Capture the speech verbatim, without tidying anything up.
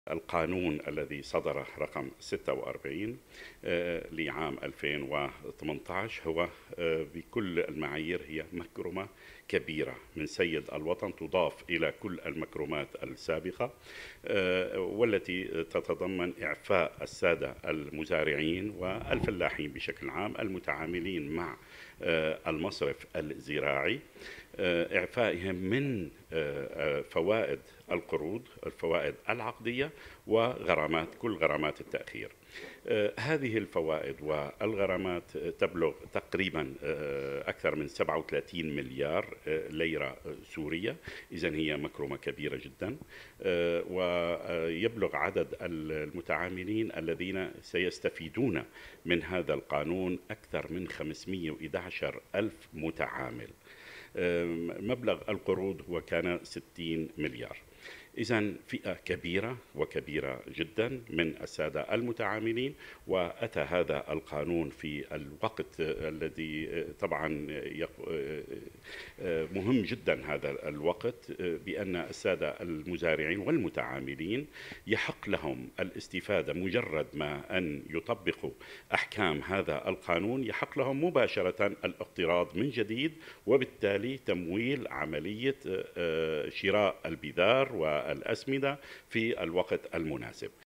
القانون الذي صدر رقم ستة وأربعين آه، لعام ألفين وثمانية عشر هو آه، بكل المعايير هي مكرمة كبيرة من سيد الوطن، تضاف إلى كل المكرمات السابقة، آه، والتي تتضمن إعفاء السادة المزارعين والفلاحين بشكل عام المتعاملين مع آه، المصرف الزراعي، آه، إعفائهم من آه، آه، فوائد القروض، الفوائد العقدية، وغرامات كل غرامات التأخير. آه، هذه الفوائد والغرامات تبلغ تقريبا آه، أكثر من سبعة وثلاثين مليار آه، ليرة سورية. إذن هي مكرمة كبيرة جدا، آه، ويبلغ عدد المتعاملين الذين سيستفيدون من هذا القانون أكثر من خمسمئة وأحد عشر ألف متعامل. مبلغ القروض هو كان ستين مليار. إذن فئة كبيرة وكبيرة جدا من السادة المتعاملين، وأتى هذا القانون في الوقت الذي طبعا مهم جدا، هذا الوقت بأن السادة المزارعين والمتعاملين يحق لهم الاستفادة مجرد ما أن يطبقوا أحكام هذا القانون، يحق لهم مباشرة الاقتراض من جديد، وبالتالي تمويل عملية شراء البذار والأسمدة في الوقت المناسب.